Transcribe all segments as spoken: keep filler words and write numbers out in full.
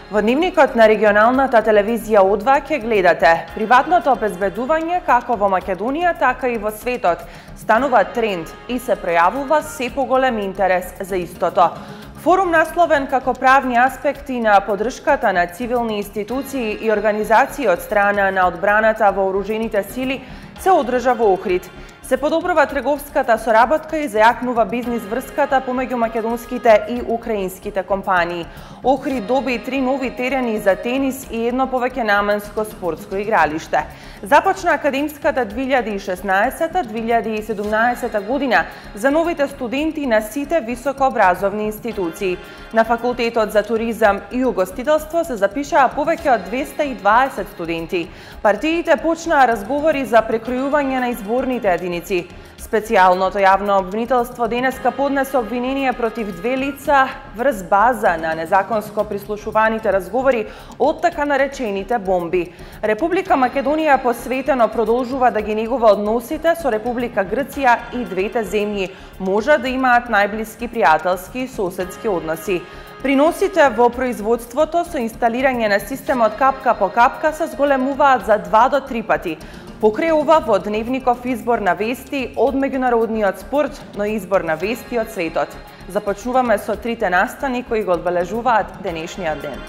Во дневникот на регионалната телевизија О два ќе гледате приватното обезбедување како во Македонија, така и во светот станува тренд и се пројавува се поголем интерес за истото. Форум насловен како правни аспекти на поддршката на цивилни институции и организации од страна на одбраната во вооружените сили се одржа во Охрид. Се подобрува трговската соработка и зајакнува бизнис врската помеѓу македонските и украинските компании. Охрид доби три нови терени за тенис и едно повеќе наменско спортско игралиште. Започна академската две илјади и шеснаесета - две илјади и седумнаесета година за новите студенти на сите високообразовни институции. На Факултетот за туризам и угостителство се запишаа повеќе од двеста и дваесет студенти. Партиите почнаа разговори за прекројување на изборните единици. Специјалното јавно обвинителство денеска поднесе обвинение против две лица врз база на незаконско прислушуваните разговори од така наречените бомби. Република Македонија посветено продолжува да ги негува односите со Република Грција и двете земји може да имаат најблиски пријателски и соседски односи. Приносите во производството со инсталирање на системот капка по капка се зголемуваат за два до три пати. Покрај ова во дневников избор на вести од меѓународниот спорт, но избор на вести од светот. Започнуваме со трите настани кои го одбележуваат денешниот ден.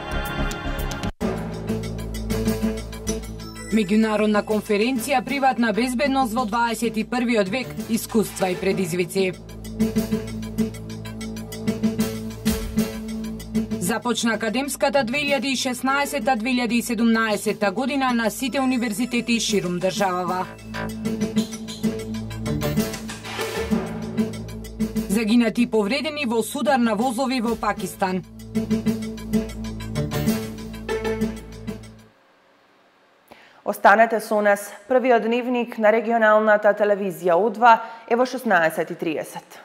Меѓународна конференција Приватна безбедност во дваесет и првиот век, искуства и предизвици. Започна академската две илјади и шеснаесета - две илјади и седумнаесета година на сите универзитети ширум државава. Загинати и повредени во судар на возови во Пакистан. Останете со нас. Првиот дневник на регионалната телевизија О два е во шеснаесет и триесет.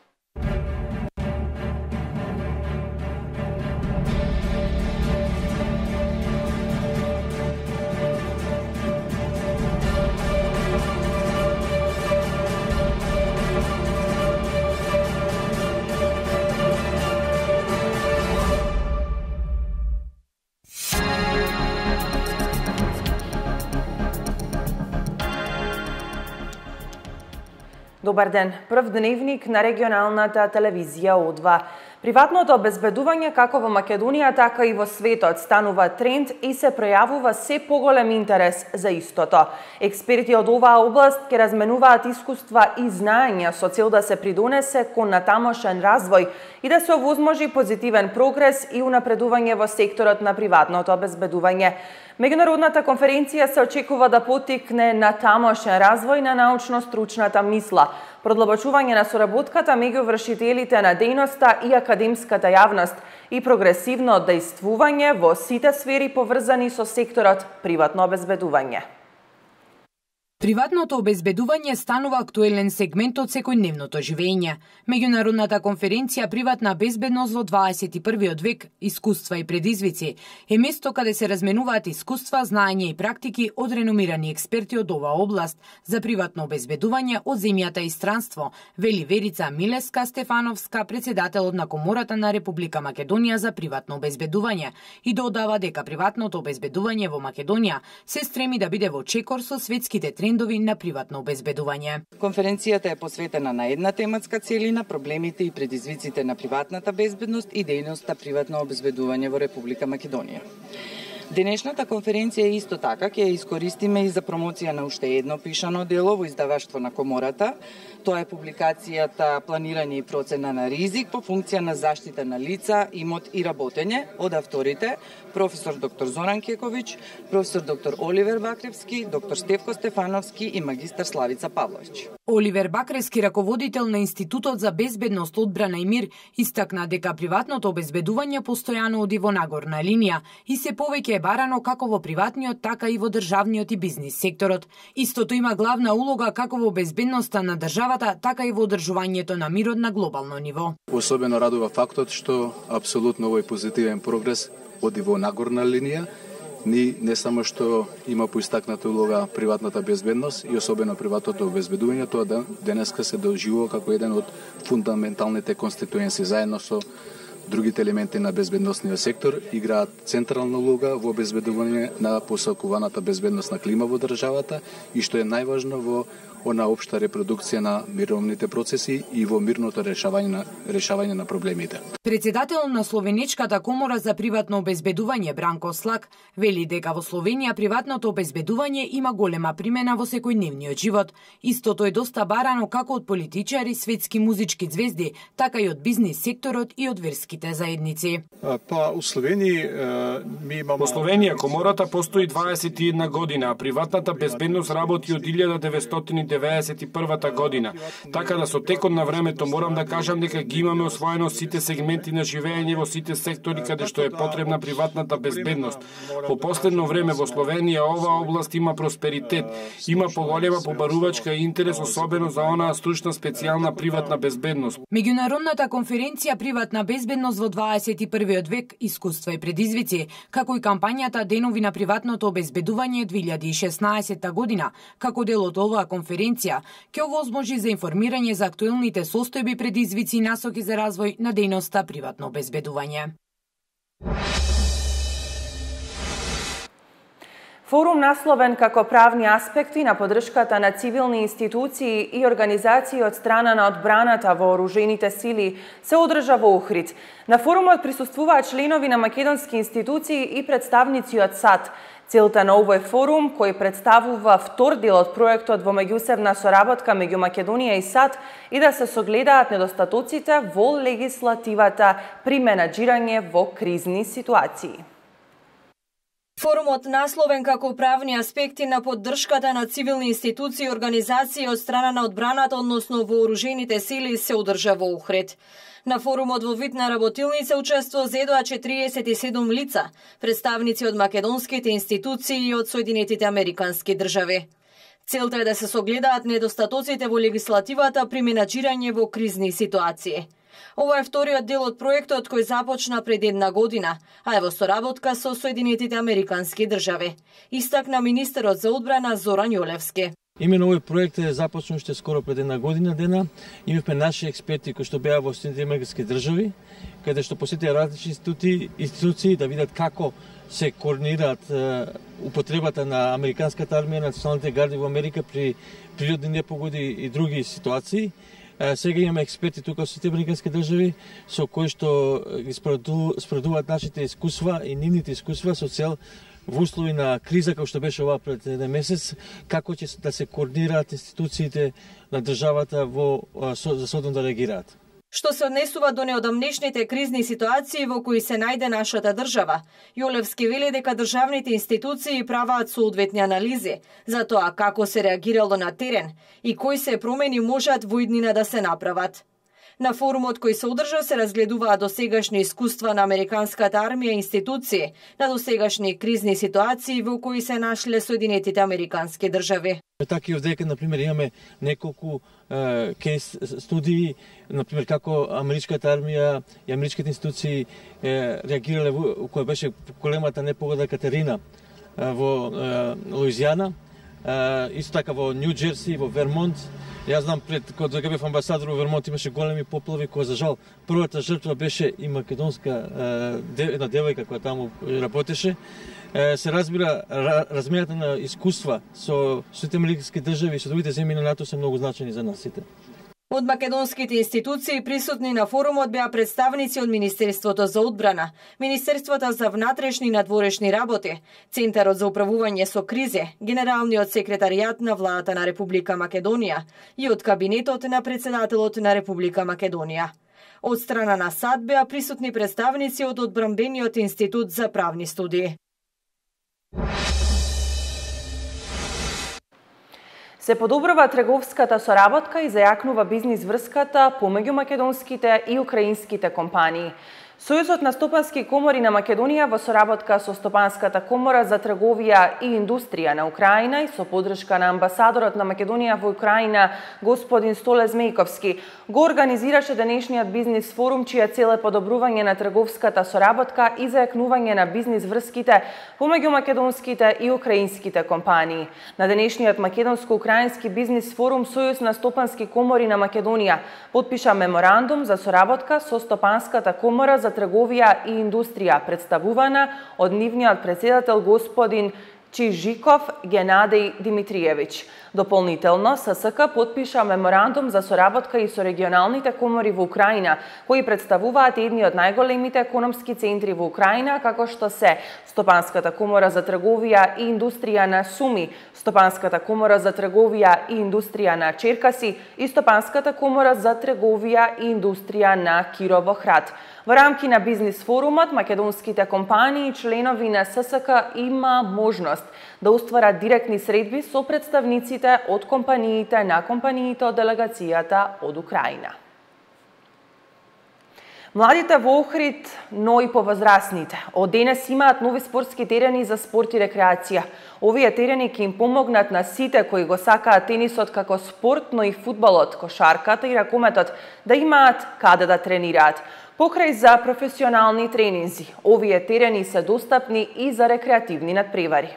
Добар ден. Прв дневник на регионалната телевизија О два. Приватното обезбедување како во Македонија, така и во светот станува тренд и се пројавува се поголем интерес за истото. Експерти од оваа област ќе разменуваат искуства и знаења со цел да се придонесе кон натамошен развој и да се овозможи позитивен прогрес и унапредување во секторот на приватното обезбедување. Меѓународната конференција се очекува да поттикне натамошен развој на научно-стручната мисла, продлабочување на соработката меѓу вршителите на дејноста и академската јавност и прогресивно дејствување во сите сфери поврзани со секторот приватно обезбедување. Приватното обезбедување станува актуелен сегмент од секојдневното живење. Меѓународната конференција Приватна безбедност во дваесет и првиот век, искуства и предизвици, е место каде се разменуваат искуства, знаења и практики од реномирани експерти од оваа област за приватно обезбедување од земјата и странство, вели Верица Милеска Стефановска, председателот на Комората на Република Македонија за приватно обезбедување, и додава дека приватното обезбедување во Македонија се стреми да биде во чекор со светските трендови на приватно обезбедување. Конференцијата е посветена на една тематска целина, проблемите и предизвиците на приватната безбедност и дејноста приватно обезбедување во Република Македонија. Денешната конференција исто така ќе ја искористиме и за промоција на уште едно пишано дело во издаваштво на Комората. Тоа е публикацијата Планирање и процена на ризик по функција на заштита на лица, имот и работење од авторите професор доктор Зоран Кековиќ, професор доктор Оливер Бакревски, доктор Стефко Стефановски и магистар Славица Павлович. Оливер Бакревски, раководител на Институтот за безбедност, одбрана и мир, истакна дека приватното обезбедување постојано оди во нагорна линија и се повеќе е барано како во приватниот, така и во државниот и бизнис секторот. Истото има главна улога како во безбедноста на државата, така и во одржувањето на мирот на глобално ниво. Особено радува фактот што апсолутно овој позитивен прогрес оди во нагорна линија. Ни не само што има поистакната улога приватната безбедност и особено приватното обезбедување, тоа денеска се доживува како еден од фундаменталните конституенси заедно со другите елементи на безбедносниот сектор играат централна улога во обезбедување на посакуваната безбедност на клима во државата и што е најважно во она општа репродукција на мировните процеси и во мирното решавање на решавање на проблемите. Председател на Словеничката комора за приватно обезбедување Бранко Слак вели дека во Словенија приватното обезбедување има голема примена во секојдневниот живот. Истото е доста барано како од политичари, светски музички звезди, така и од бизнис секторот и од верските заедници. Па у Словенија ми имаме Во Словенија комората постои дваесет и една година, а приватната безбедност работи од илјада деветстотини деветдесет и прва година. Така да со текот на времето морам да кажам дека ги имаме освоено сите сегменти на живење во сите сектори каде што е потребна приватната безбедност. Во последно време во Словенија оваа област има просперитет, има поголема побарувачка интерес особено за онаа стручна специјална приватна безбедност. Меѓународната конференција Приватна безбедност во дваесет и првиот век, искуства и предизвици, како и кампањата Денови на приватното обезбедување две илјади и шеснаесетта година, како дел од оваа конференција ќе овозможи за информирање за актуелните состојби, предизвици и насоки за развој на дејноста приватно обезбедување. Форум насловен како правни аспекти на поддршката на цивилни институции и организации од страна на одбраната вооружените сили се одржа во Охрид. На форумот присуствуваат членови на македонски институции и представници од САД. Целта на овој форум, кој представува втор дел од проектот во меѓусебна соработка меѓу Македонија и САД, и да се согледаат недостатоците во легислативата при менаџирање во кризни ситуации. Форумот насловен како правни аспекти на поддршката на цивилни институции и организации од страна на одбраната, односно вооружените сили, се одржа во Охрид. На форумот во вид на работилница учество зедоа четириесет и седум лица, представници од македонските институции и од Соединетите Американски држави. Целта е да се согледаат недостатоците во легислативата при менаџирање во кризни ситуации. Ова е вториот дел од проектот кој започна пред една година, а е во соработка со Соединетите Американски држави, истакна министерот за одбрана Зоран Јолевски. Имено овој проект е започнал уште скоро пред една година дена. Имавме наши експерти кои што беа во Соединетите Американски држави, каде што посетија различни институции, институции да видат како се координираат употребата на американската армија, националните гарди во Америка при природни непогоди и други ситуации. Сега имаме експерти тука во Соединетите Американски држави со кои што ги споредуваат нашите искуства и нивните искуства со цел во услови на криза како што беше ова пред еден месец, како ќе да се координираат институциите на државата во за содом да реагираат. Што се однесува до неодамнешните кризни ситуации во кои се најде нашата држава, Јолевски вели дека државните институции праваат соодветни анализи за тоа како се реагирало на терен и кои се промени можат во иднина да се направат. На форумот кој се одржа се разгледуваа досегашни искуства на американската армија и институции на досегашни кризни ситуации во кои се нашле Соединетите Американски држави. Така и овдека, например, имаме неколку е, кейс студии, например, како американската армија и американските институции е, реагирале во која беше големата непогода Катерина е, во е, Луизијана, е, исто така во Нью Џерси, во Вермонт. Јас знам пред кога бев амбасадор во Вермонт имаше големи поплави кои за жал првата жртва беше и македонска една девојка која таму работеше. Се разбира размерата на искуства со Соединетите Американски држави и со другите земји на НАТО се многу значајни за нас сите. Од македонските институции присутни на форумот беа представници од Министерството за одбрана, Министерството за внатрешни и надворешни работи, Центарот за управување со кризи, Генералниот секретаријат на владата на Република Македонија и од кабинетот на председателот на Република Македонија. Од страна на САД беа присутни представници од Одбранбениот институт за правни студии. Се подобрува трговската соработка и зајакнува бизнис врската помеѓу македонските и украинските компании. Сојузот на стопански комори на Македонија во соработка со Стопанската комора за трговија и индустрија на Украина и со поддршка на амбасадорот на Македонија во Украина господин Столе Змејковски го организираше денешниот бизнис форум чија цел е подобрување на трговската соработка и зајакнување на бизнис врските помеѓу македонските и украинските компании. На денешниот македонско-украински бизнис форум Сојуз на стопански комори на Македонија потпиша меморандум за соработка со Стопанската комора за за трговија и индустрија, представувана од нивниот претседател господин Чижиков Генадеј Димитриевич. Дополнително, ССК подпиша меморандум за соработка и со регионалните комори во Украина, кои представуваат едни од најголемите економски центри во Украина, како што се Стопанската комора за трговија и индустрија на Суми, Стопанската комора за трговија и индустрија на Черкаси и Стопанската комора за трговија и индустрија на Кирово-Храд. Во рамки на бизнис форумот, македонските компании и членови на ССК има можност да устварат директни средби со представниците од компаниите на компаниите од делегацијата од Украина. Младите во Охрид, но и повозрасните, од денес имаат нови спортски терени за спорт и рекреација. Овие терени ќе им помогнат на сите кои го сакаат тенисот како спорт, но и фудбалот, кошарката и ракометот да имаат каде да тренираат. Покрај за професионални тренинзи, овие терени се достапни и за рекреативни надпревари.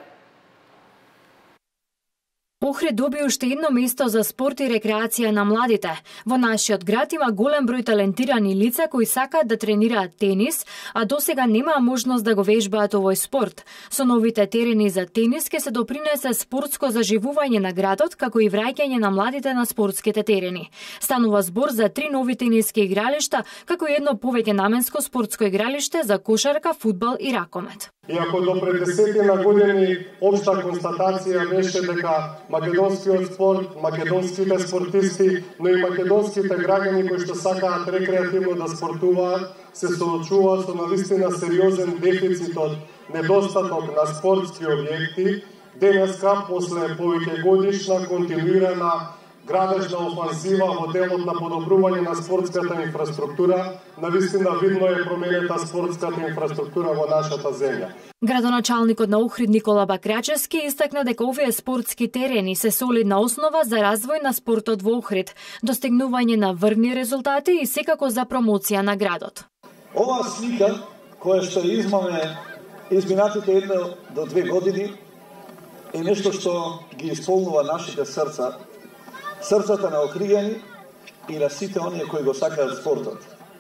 Охрид доби уште едно место за спорт и рекреација на младите. Во нашиот град има голем број талентирани лица кои сакаат да тренираат тенис, а досега немаа можност да го вежбаат овој спорт. Со новите терени за тенис ќе се допринесе спортско заживување на градот, како и враќање на младите на спортските терени. Станува збор за три нови тениски игралишта, како и едно повеќе наменско спортско игралиште за кошарка, фудбал и ракомет. Иако до пред десетина години општа констатација беше дека македонскиот спорт, македонските спортисти, но и македонските граѓани кои што сакаат рекреативно да спортуваат, се соочуваат со навистина сериозен дефицит од недостаток на спортски објекти, денеска, после повеќе годишна континуирана градежна офанзива во делот на подобрување на спортската инфраструктура, навистина видно е променета спортската инфраструктура во нашата земја. Градоначалникот на Охрид Никола Бакрачевски истакна дека овие спортски терени се солидна основа за развој на спортот во Охрид, достигнување на врвни резултати и секако за промоција на градот. Оваа слика која што измаме изминатите една до две години е нешто што ги исполнува нашите срца, срцата на охриѓани и на сите оние кои го сакаат спортот.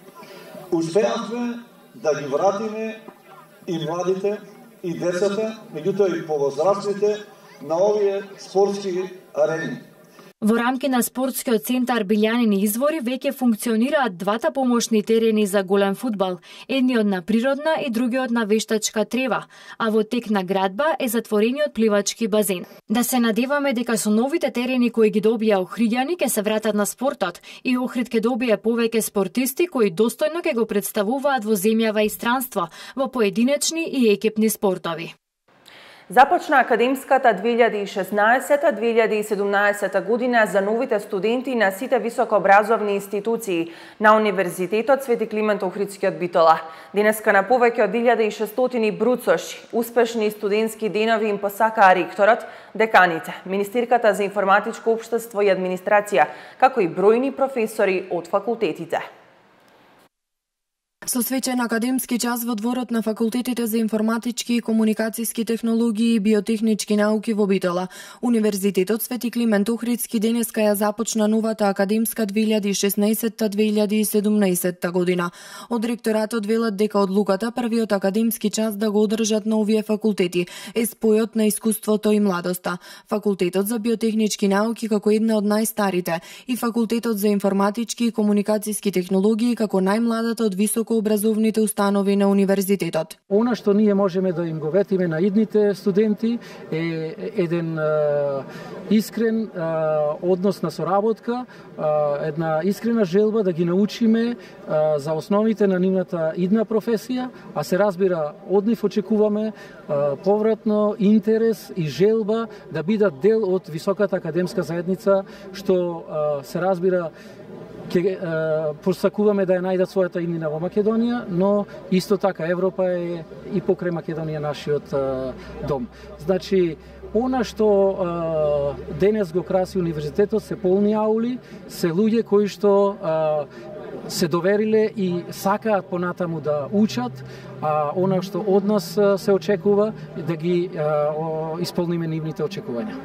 Успеавме да ги вратиме и младите, и децата, меѓутоа и повозрастните на овие спортски арени. Во рамки на спортскиот центар Билјанини извори веќе функционираат двата помошни терени за голем фудбал, едниот на природна и другиот на вештачка трева, а во тек на градба е затворениот пливачки базен. Да се надеваме дека со новите терени кои ги добија охриѓани ќе се вратат на спортот и Охрид ќе добие повеќе спортисти кои достојно ќе го представуваат во земјава и странство во поединечни и екипни спортови. Започна академската две илјади и шеснаесета - две илјади и седумнаесета година за новите студенти на сите високообразовни институции на Универзитетот Свети Климент Охридскиот Битола. Денеска на повеќе од илјада и шестстотини бруцоши, успешни студентски денови им посакаа ректорот, деканите, Министерката за информатичко општество и администрација, како и бројни професори од факултетите. Со свечен академски час во дворот на факултетите за информатички и комуникацијски технологии и биотехнички науки во Битола, Универзитетот Свети Климент Охридски денеска ја започна новата академска две илјади и шеснаесета - две илјади и седумнаесета година. Од ректоратот велат дека одлуката првиот академски час да го одржат на овие факултети е спојот на искуството и младоста. Факултетот за биотехнички науки како една од најстарите и факултетот за информатички и комуникацијски технологии како најмладата од високо образовните установи на универзитетот. Она што ние можеме да им го ветиме на идните студенти е еден е, искрен е, однос на соработка, е, една искрена желба да ги научиме е, за основите на нивната идна професија, а се разбира од нив очекуваме е, повратно интерес и желба да бидат дел од високата академска заедница, што е, се разбира ќе посакуваме да ја најдат својата иднина во Македонија, но исто така Европа е и покрај Македонија нашиот е, дом. Значи, она што е, денес го краси универзитетот се полни аули, се луѓе кои што е, се довериле и сакаат понатаму да учат, а она што од нас се очекува да ги е, исполниме нивните очекувања.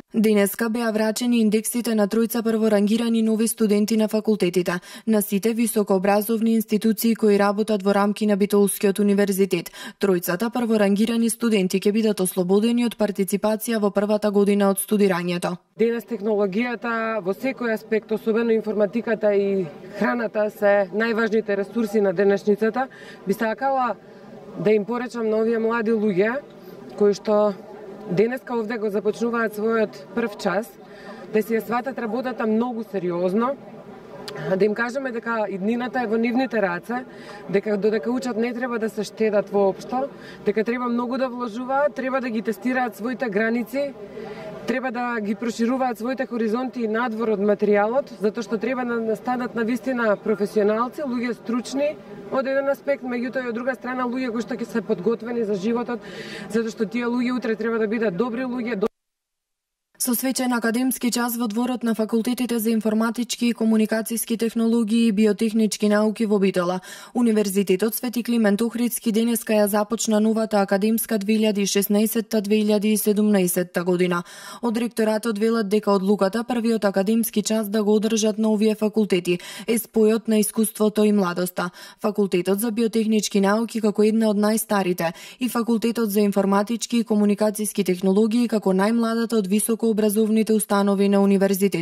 Денеска беа врачени индексите на тројца прворангирани нови студенти на факултетите, на сите високообразовни институции кои работат во рамки на Битолскиот универзитет. Тројцата прворангирани студенти ќе бидат ослободени од партиципација во првата година од студирањето. Денес технологијата во секој аспект, особено информатиката и храната, се најважните ресурси на денешницата. Би сакала да им поречам на овие млади луѓе кои што денеска овде го започнуваат својот прв час, да си ја сватат работата многу сериозно, да им кажеме дека иднината е во нивните раце, дека додека учат не треба да се штедат воопшто, дека треба многу да вложуваат, треба да ги тестираат своите граници, треба да ги прошируваат своите хоризонти и надвор од материјалот, затоа што треба да станат навистина професионалци, луѓе стручни од еден аспект, меѓутоа и од друга страна луѓе кои што ќе се подготвени за животот, затоа што тие луѓе утре треба да бидат добри луѓе. Со свечен академски час во дворот на факултетите за информатички и комуникацијски технологии и биотехнички науки во Битола, Универзитетот Свети Климент Охридски денеска ја започна новата академска две илјади и шеснаесетта две илјади и седумнаесетта година. Од ректоратот велат дека одлуката првиот академски час да го одржат на овие факултети е спојот на искуството и младоста. Факултетот за биотехнички науки како една од најстарите и Факултетот за информатички и комуникацијски технологии како најмладата од високо образовните установи на универзитет.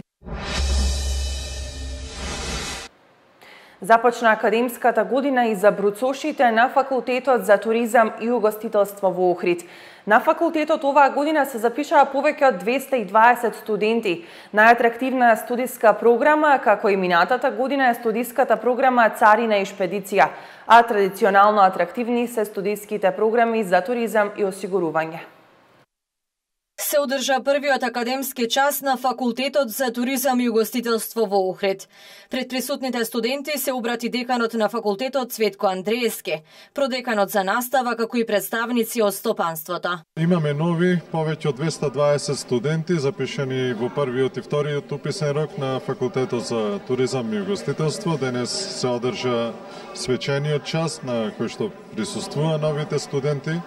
Започна академската година и за бруцошите на Факултетот за туризам и угостителство во Охрид. На факултетот оваа година се запишаа повеќе од двесте и дваесет студенти. Најатрактивна студиска програма, како и минатата година, е студиската програма Царина и шпедиција, а традиционално атрактивни се студиските програми за туризам и осигурување. Се одржа првиот академски час на Факултетот за туризам и угостителство во Охрид. Пред присутните студенти се обрати деканот на факултетот Цветко Андреевски, продеканот за настава, како и представници од стопанството. Имаме нови, повеќе од двесте и дваесет студенти запишани во првиот и вториот уписен рок на Факултетот за туризам и угостителство. Денес се одржа свечениот час на кој што присуствува новите студенти.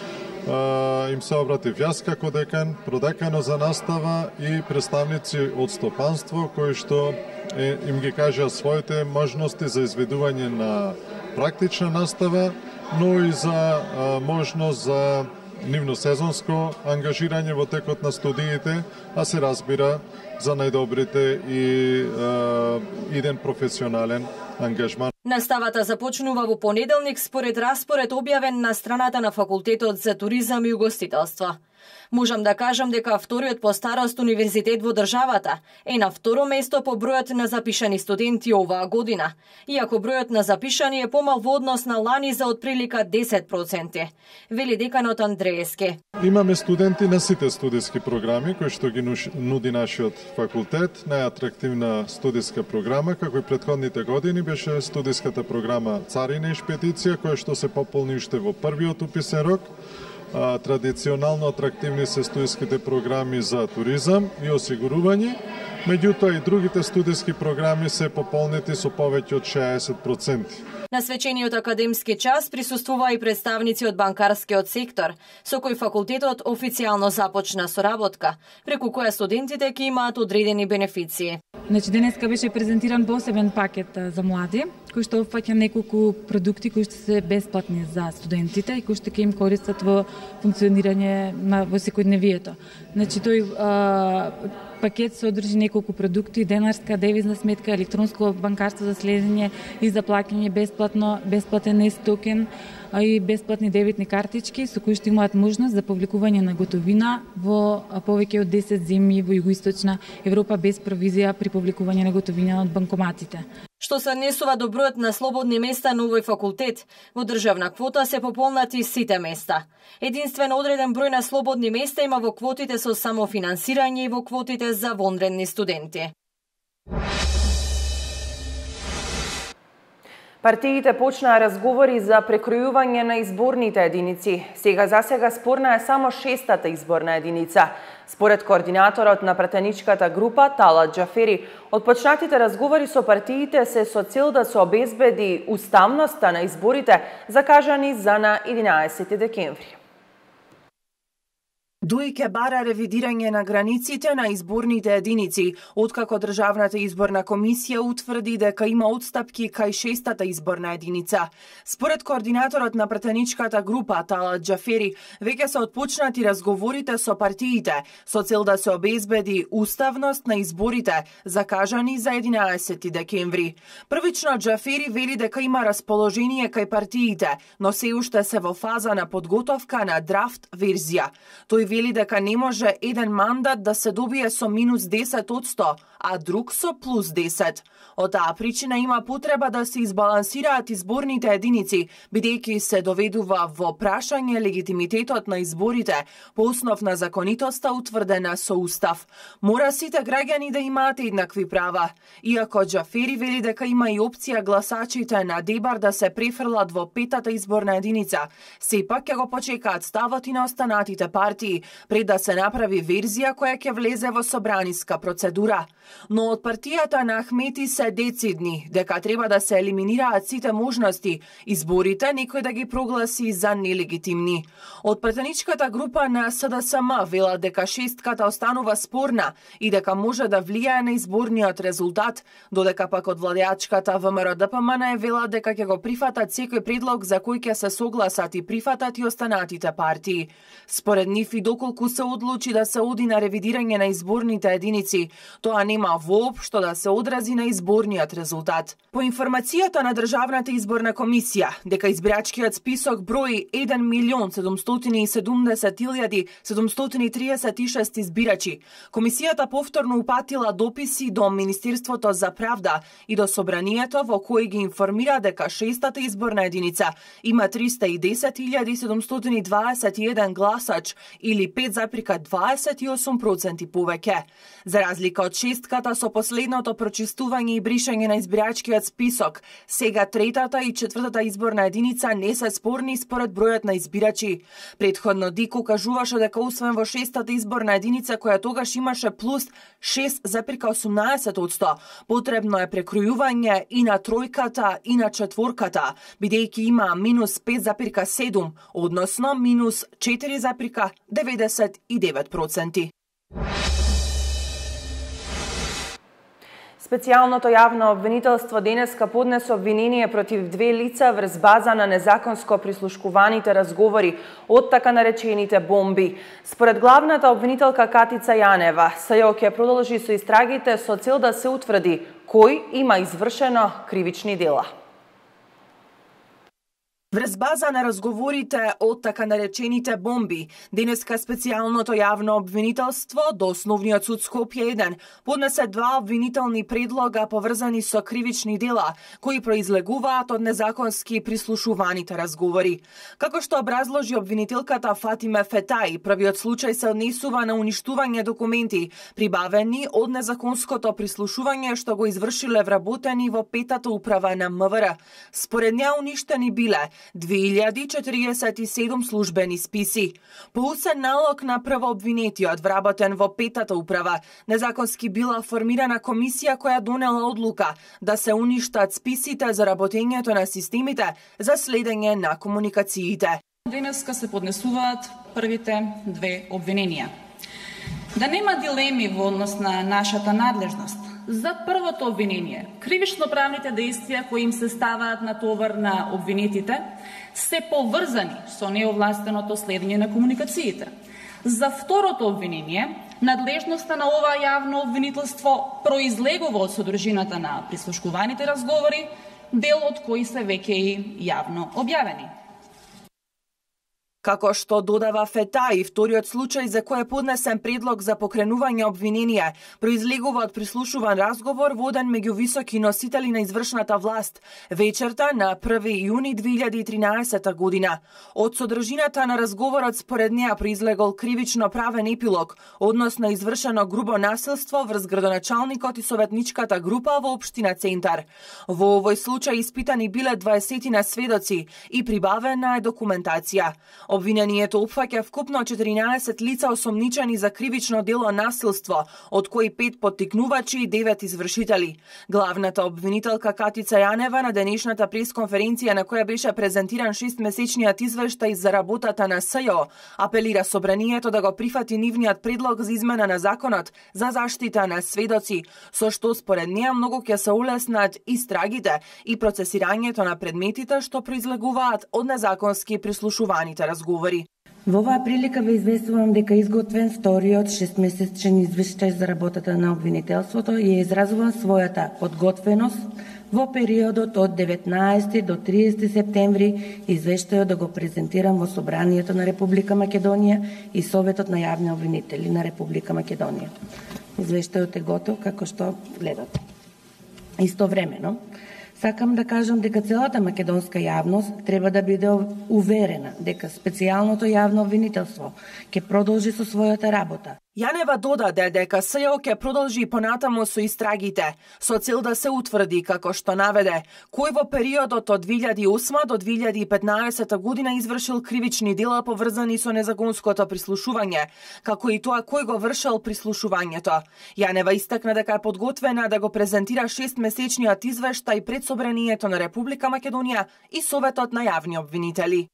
Uh, им се обратив јас како декан, продекано за настава и представници од стопанство кои што е, им ги кажа своите можности за изведување на практична настава, но и за uh, можност за нивно сезонско ангажирање во текот на студиите, а се разбира за најдобрите и uh, иден професионален ангажман. Наставата започнува во понеделник според распоред објавен на страната на Факултетот за туризам и угостителство. Можам да кажам дека вториот по старост универзитет во државата е на второ место по бројот на запишани студенти оваа година, иако бројот на запишани е помал во однос на лани за отприлика десет проценти, вели деканот Андреевски. Имаме студенти на сите студиски програми кои што ги нуди нашиот факултет. Најатрактивна студиска програма, како и претходните години, беше студиската програма Царина и шпедиција, која што се пополни уште во првиот уписен рок. А, традиционално атрактивни се студиските програми за туризам и осигурување, меѓутоа и другите студиски програми се пополнети со повеќе од шеесет проценти. На свечениот академски час присуствува и представници од банкарскиот сектор, со кој факултетот официјално започна соработка, преку која студентите ќе имаат одредени бенефиции. Значи, денеска беше презентиран посебен пакет за млади, кој што опфаќа неколку продукти кои што се бесплатни за студентите и кои што ќе им користат во функционирање на во секојдневието. Значи, тој а, пакет се одржи неколку продукти, денарска, девизна сметка, електронско банкарство за следење и за плаќање бесплатно, бесплатен ес токен, а и бесплатни дебитни картички со кои што имаат можност за повлекување на готовина во повеќе од десет земји во југоисточна Европа без провизија при повлекување на готовина од банкоматите. Што се однесува до бројот на слободни места на овој факултет, во државна квота се пополнати сите места. Единствено одреден број на слободни места има во квотите со самофинансирање и во квотите за вонредни студенти. Партиите почнаа разговори за прекројување на изборните единици. Сега за сега спорна е само шестата изборна единица. Според координаторот на пратеничката група Талат Џафери, отпочнатите разговори со партиите се со цел да се обезбеди уставноста на изборите закажани за на единаесети декември. Дуи ке бара ревидирање на границите на изборните единици, откако Државната изборна комисија утврди дека има отстапки кај шестата изборна единица. Според координаторот на пратеничката група Талат Џафери, веќе се отпочнати разговорите со партиите со цел да се обезбеди уставност на изборите закажани за единаесети декември. Првично Џафери вели дека има расположение кај партиите, но се уште се во фаза на подготовка на драфт верзија. Тој вели дека не може еден мандат да се добие со минус десет одсто, а друг со плюс десет. Од таа причина има потреба да се избалансираат изборните единици, бидејќи се доведува во прашање легитимитетот на изборите по основ на законитоста утврдена со устав. Мора сите граѓани да имаат еднакви права. Иако Џафери вели дека има и опција гласачите на Дебар да се префрлат во петата изборна единица, сепак ќе го почекаат ставот и на останатите партии пред да се направи верзија која ќе влезе во собраниска процедура. Но од партијата на Ахмети се децидни дека треба да се елиминираат сите можности изборите некој да ги прогласи за нелегитимни. Од пратеничката група на С Д С М велат дека шестката останува спорна и дека може да влијае на изборниот резултат, додека пак од владеачката В М Р Д П М Н велат дека ќе го прифатат секој предлог за кој ќе се согласат и прифатат и останатите партии. Според нив и доколку се одлучи да се оди на ревидирање на изборните единици, тоа нема воопшто да се одрази на изборниот резултат. По информацијата на Државната изборна комисија, дека избирачкиот список брои еден милион седумстотини и седумдесет илјади седумстотини триесет и шест избирачи, комисијата повторно упатила дописи до Министерството за правда и до Собранието во кои ги информира дека шестата изборна единица има триста и десет илјади седумстотини дваесет и еден гласач или пет запирка дваесет и осум проценти повеќе. За разлика од шестката со последното прочистување и бришање на избирачкиот список, сега третата и четвртата изборна единица не се спорни според бројот на избирачи. Претходно Дико кажуваше дека освен во шестата изборна единица која тогаш имаше плюс шест запирка осумнаесет одсто, потребно е прекројување и на тројката и на четворката, бидејќи има минус пет запирка седум, односно минус четири запирка деветдесет и девет проценти. Специјалното јавно обвинителство денеска поднесе обвинение против две лица врз база на незаконско прислушкуваните разговори од така наречените бомби. Според главната обвинителка Катица Јанева, СЈО ќе продолжи со истрагите со цел да се утврди кој има извршено кривични дела. Врз база на разговорите од така наречените бомби, денеска специјалното јавно обвинителство до Основниот суд Скопје еден поднесе два обвинителни предлога поврзани со кривични дела, кои произлегуваат од незаконски прислушуваните разговори. Како што образложи обвинителката Фатиме Фетаи, првиот случај се однесува на уништување документи, прибавени од незаконското прислушување што го извршиле вработени во петата управа на М В Р. Според неа уништени биле две илјади четириесет и седум службени списи. По усен налог на првообвинетиот вработен во петата управа, незаконски била формирана комисија која донела одлука да се уништат списите за работењето на системите за следење на комуникациите. Денеска се поднесуваат првите две обвиненија. Да нема дилеми во однос на нашата надлежност. За првото обвинение, кривично-правните действија кои им се ставаат на товар на обвинетите се поврзани со неовластеното следење на комуникациите. За второто обвинение, надлежноста на ова јавно обвинителство произлегува од содржината на прислушкуваните разговори, дел од кои се веќе и јавно објавени. Како што додава Фетаи, вториот случај за кој е поднесен предлог за покренување обвинение произлегува од прислушуван разговор воден меѓу високи носители на извршната власт вечерта на први јуни две илјади и тринаесета година. Од содржината на разговорот според неа произлегол кривично правен епилог, односно извршено грубо насилство врз градоначалникот и советничката група во општина Центар. Во овој случај испитани биле дваесет на сведоци и прибавена е документација. Обвинението опфаќа вкупно четиринаесет лица осомничени за кривично дело насилство, од кои пет поттикнувачи и девет извршители. Главната обвинителка Катица Јанева на денешната пресконференција на која беше презентиран шестмесечниот извештај за работата на СЈО, апелира собранието да го прифати нивниот предлог за измена на законот за заштита на сведоци, со што според неа многу ќе се улеснат истрагите и процесирањето на предметите што произлегуваат од незаконски прислушуваните разговори. Во оваа прилика ве известувам дека изготвен вториот шестмесечен извештај за работата на обвинителството и изразувам својата подготвеност во периодот од деветнаесети до триесети септември извештајот да го презентирам во Собранието на Република Македонија и Советот на јавни обвинители на Република Македонија. Извештајот е готов како што гледате. Истовремено, сакам да кажам дека целата македонска јавност треба да биде уверена дека специјалното јавно обвинителство ќе продолжи со својата работа. Јанева додаде дека СЈО ќе продолжи и понатаму со истрагите, со цел да се утврди, како што наведе, кој во периодот од две илјади и осма до две илјади и петнаесета година извршил кривични дела поврзани со незаконското прислушување, како и тоа кој го вршил прислушувањето. Јанева истакна дека е подготвена да го презентира шестмесечниот извештај пред Собранието на Република Македонија и Советот на јавни обвинители.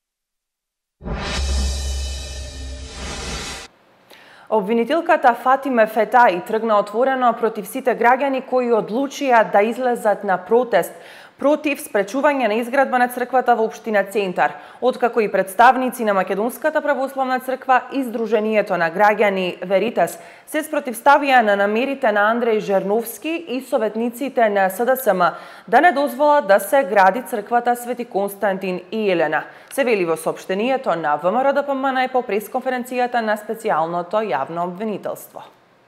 Обвинителката Фатиме Фетаи тргна отворено против сите граѓани кои одлучија да излезат на протест против спречување на изградба на црквата во општина Центар, откако и представници на Македонската православна црква и Сдруженијето на граѓани Веритас се спротивставија на намерите на Андреј Жерновски и советниците на СДСМ да не дозволат да се гради црквата Свети Константин и Елена. Се вели во соопштението на ВМРО Д П М Н по пресконференцијата на специјалното јавно обвинителство.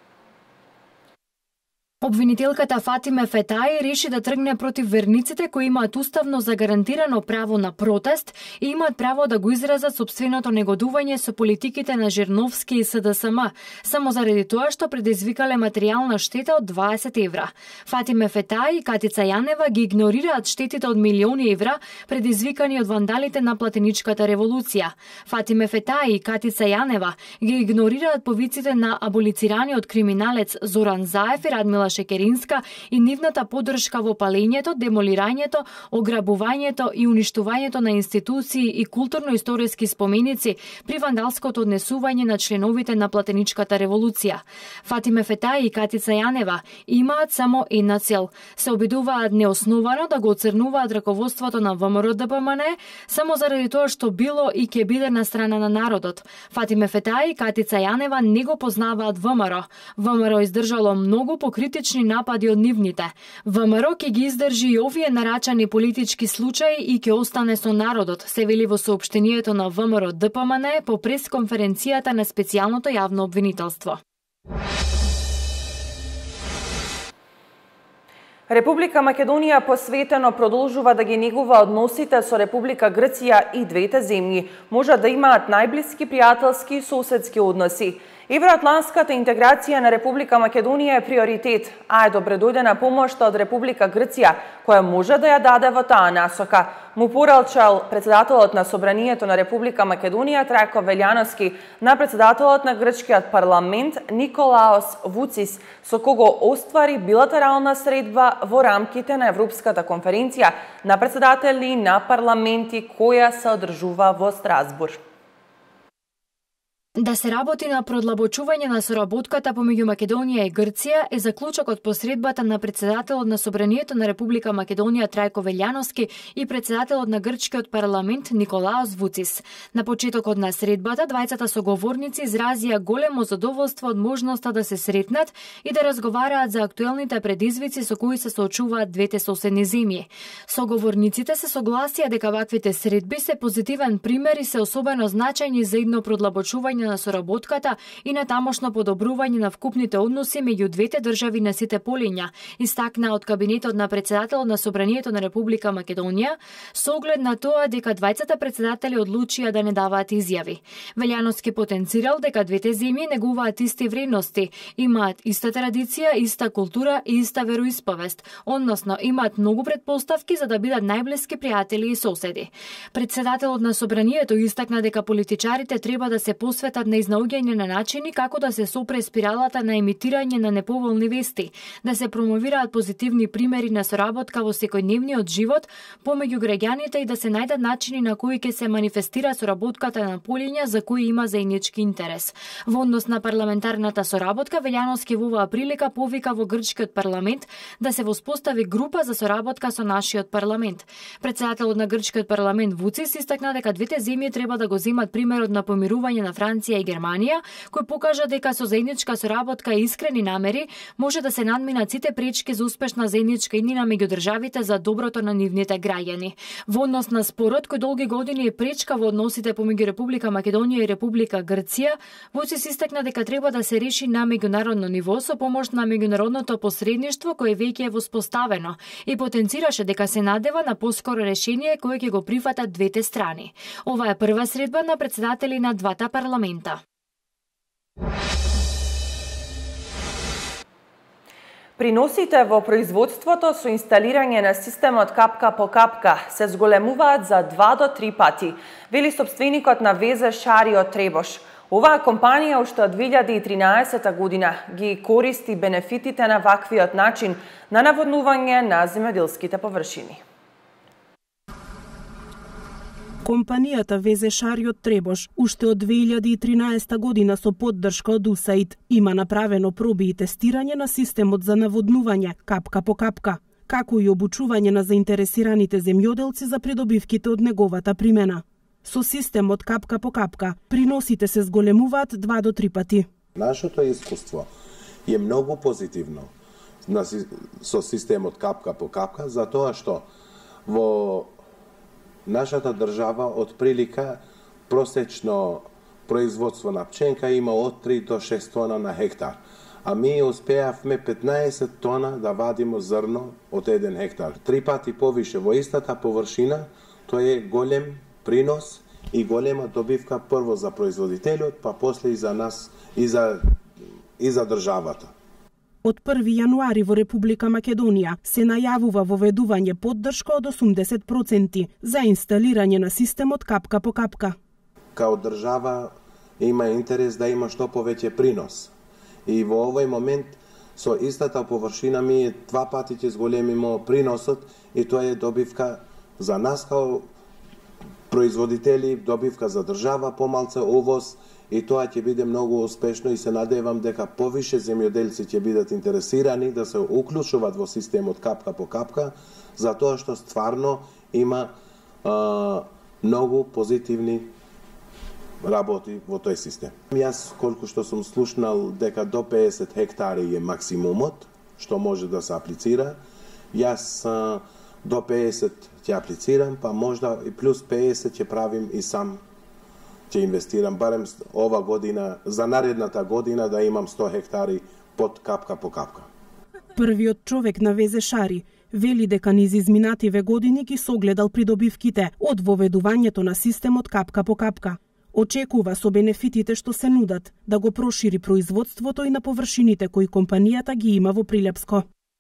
Обвинителката Фатиме Фетаи реши да тргне против верниците кои имаат уставно загарантирано право на протест и имаат право да го изразат сопственото негодување со политиките на Жерновски и СДСМ, само заради тоа што предизвикале материјална штета од дваесет евра. Фатиме Фетаи и Катица Јанева ги игнорираат штетите од милиони евра предизвикани од вандалите на Платеничката револуција. Фатиме Фетаи и Катица Јанева ги игнорираат повиците на аболицираниот криминалец Зоран Заев и Радмила Шекеринска и нивната поддршка во палењето, демолирањето, ограбувањето и уништувањето на институции и културно-историски споменици при вандалското однесување на членовите на Платеничката револуција. Фатиме Фетаи и Катица Јанева имаат само една цел. Се обидуваат неосновано да го оцрнуваат раководството на ВМРО Д П М Н само заради тоа што било и ќе биде на страна на народот. Фатиме Фетаи и Катица Јанева не го познаваат ВМРО. ВМРО издржало многу покритични напади од нивните. ВМРО ќе ги издржи и овие нарачани политички случаи и ќе остане со народот, се вели во соопштението на ВМРО Д П М Н по пресконференцијата на специјалното јавно обвинителство. Република Македонија посветено продолжува да ги негува односите со Република Грција и двете земји можат да имаат најблиски пријателски и соседски односи. Евроатлантската интеграција на Република Македонија е приоритет, а е добредојдена помошта од Република Грција, која може да ја даде во таа насока, му порачал председателот на Собранието на Република Македонија Трајко Велјановски на председателот на грчкиот парламент Николаос Вуцис, со кого оствари билатерална средба во рамките на Европската конференција на председатели на парламенти која се одржува во Страсбург. Да се работи на продлабочување на соработката помеѓу Македонија и Грција е заклучокот по средбата на председателот на Собранието на Република Македонија Трајко Велјановски и председателот на грчкиот парламент Николаос Вуцис. На почетокот на средбата двајцата соговорници изразија големо задоволство од можноста да се сретнат и да разговараат за актуелните предизвици со кои се соочуваат двете соседни земји. Соговорниците се согласија дека ваквите средби се позитивен пример и се особено значајни за идно продлабочување продолжување на соработката и на тамошно подобрување на вкупните односи меѓу двете држави на сите полиња, истакна од кабинетот на председателот на Собранието на Република Македонија, со оглед на тоа дека двајцата председатели одлучија да не даваат изјави. Велјановски потенцирал дека двете земји негуваат исти вредности, имаат иста традиција, иста култура и иста вероисповест, односно имаат многу предпоставки за да бидат најблиски пријатели и соседи. Председателот на Собранието истакна дека политичарите треба да се посветат на изнаоѓање на начини како да се сопре спиралата на емитирање на неповолни вести, да се промовираат позитивни примери на соработка во секојдневниот живот помеѓу граѓаните и да се најдат начини на кои ќе се манифестира соработката на полиња за кои има заеднички интерес. Во однос на парламентарната соработка, Велјановски во оваа прилика повика во грчкиот парламент да се воспостави група за соработка со нашиот парламент. Председателот на грчкиот парламент Вуцис истакна дека двете земји треба да го земат примерот на помирување на Франција и Германија, кој покажа дека со заедничка соработка и искрени намери може да се надминат сите пречки за успешна заедничка иднина меѓу државите за доброто на нивните граѓани. Во однос на спорот кој долги години е пречка во односите помеѓу Република Македонија и Република Грција, Вуцис истакна дека треба да се реши на меѓународно ниво со помош на меѓународното посредништво кое веќе е воспоставено и потенцираше дека се надева на поскоро решение кое ќе го прифатат двете страни. Ова е прва средба на председатели на двата парламента. Приносите во производството со инсталирање на системот капка по капка се зголемуваат за два до три пати, вели собственикот на ВЗ Шари од Требош. Оваа компанија уште од две илјади и тринаесета година ги користи бенефитите на ваквиот начин на наводнување на земјоделските површини. Компанијата ВЗ Шари од Требош уште од две илјади и тринаесета година со поддршка од ю ес ей д има направено проби и тестирање на системот за наводнување капка по капка, како и обучување на заинтересираните земјоделци за придобивките од неговата примена. Со системот капка по капка приносите се зголемуваат два до три пати. Нашето искуство е многу позитивно со системот капка по капка, затоа што во нашата држава од прилика просечно производство на пченка има од три до шест тона на хектар, а ми успеавме петнаесет тона да вадиме зрно од еден хектар. Три пати повише во истата површина, тоа е голем принос и голема добивка прво за производителот, па после и за нас и за и за државата. Од први јануари во Република Македонија се најавува воведување поддршка од осумдесет проценти за инсталирање на системот капка по капка. Као држава има интерес да има што повеќе принос. И во овој момент со истата површина ми два пати ќе зголемимо приносот и тоа е добивка за нас као производители, добивка за држава, помалце овоз, и тоа ќе биде многу успешно и се надевам дека повише земјоделци ќе бидат интересирани да се уклучуваат во системот капка по капка, затоа што стварно има а, многу позитивни работи во тој систем. Јас колку што сум слушнал дека до пеесет хектари е максимумот што може да се аплицира, јас а, до пеесет ќе аплицирам, па можда и плюс пеесет ќе правим и сам ќе инвестирам, барем ова година, за наредната година да имам сто хектари под капка по капка. Првиот човек на ВЗ Шари вели дека низ изминативе години ги согледал придобивките од воведувањето на системот капка по капка. Очекува со бенефитите што се нудат да го прошири производството и на површините кои компанијата ги има во Прилепско.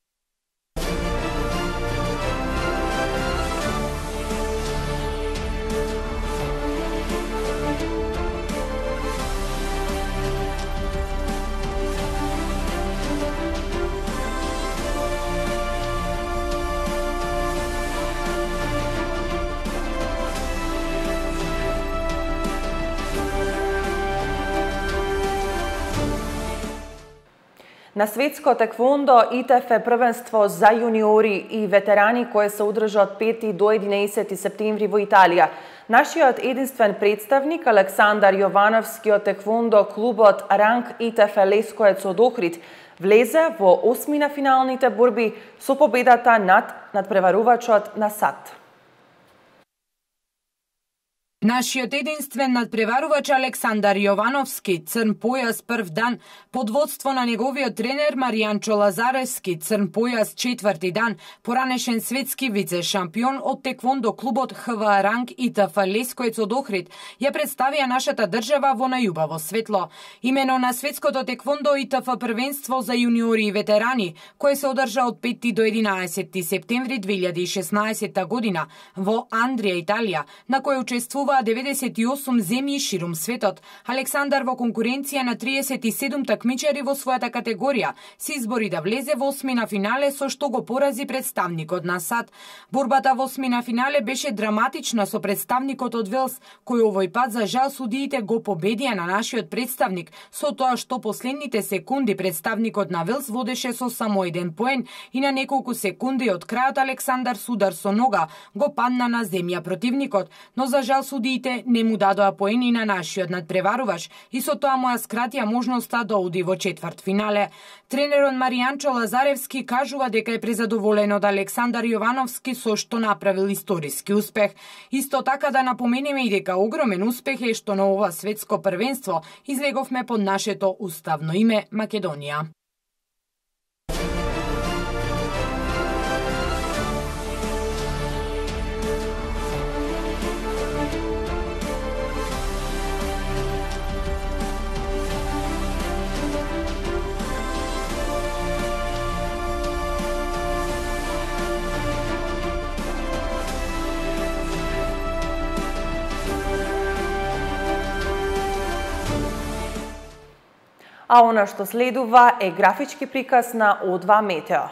На светско теквондо И Т Ф првенство за јуниори и ветерани кое се одржа од пети до единаесети септември во Италија, нашиот единствен представник Александар Јовановски од теквондо клубот Ранг И Т Ф Лескоец од Охрид влезе во осми на финалните борби со победата над надпреварувачот на САД. Нашиот единствен надпреварувач Александар Јовановски, црн појас прв дан, под водство на неговиот тренер Маријанчо Лазаревски, црн појас четврти дан, поранешен светски вице-шампион од теквондо клубот ХВА Ранг и ТФ Лескоец од Охрид, ја представија нашата држава во најубаво светло. Имено на светското теквондо и ТФ првенство за јуниори и ветерани, кое се одржа од петти до единаесетти септември две илјади и шеснаесетта година во Андрија, Италија, на кој учествува деветдесет и осум земји ширум светот. Александар во конкуренција на триесет и седум такмичари во својата категорија се избори да влезе во осмина финале, со што го порази представникот на САД. Борбата во осмина финале беше драматична со представникот од Велс, кој овој пат за жал судиите го победија на нашиот представник, со тоа што последните секунди представникот на Велс водеше со само еден поен и на неколку секунди од крајот Александар с удар со нога го падна на земја противникот, но за жал судиите не му дадоа поени на нашиот надпреварувач и со тоа му ја скратија можноста да оди во четврт финале. Тренерот Маријанчо Лазаревски кажува дека е презадоволен од Александар Јовановски со што направил историски успех. Исто така да напоменеме и дека огромен успех е што на ова светско првенство излеговме под нашето уставно име Македонија. А она што следува е графички приказ на О два Метео.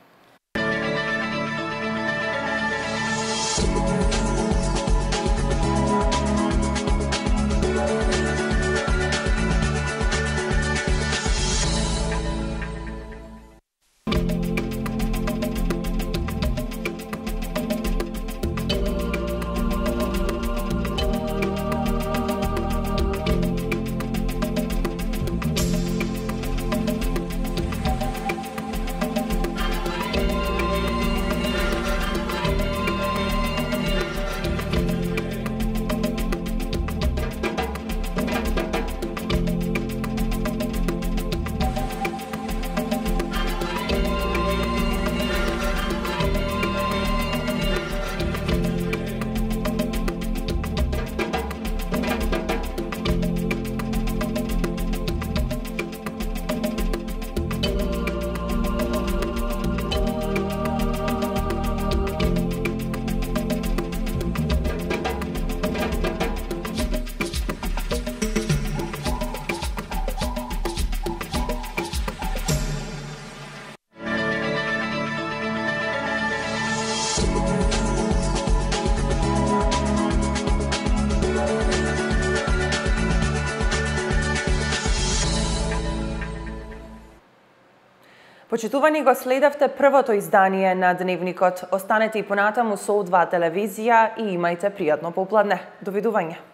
Почитувани, го следавте првото издание на Дневникот. Останете и понатаму со О два телевизија и имајте пријатно попладне. Довидување.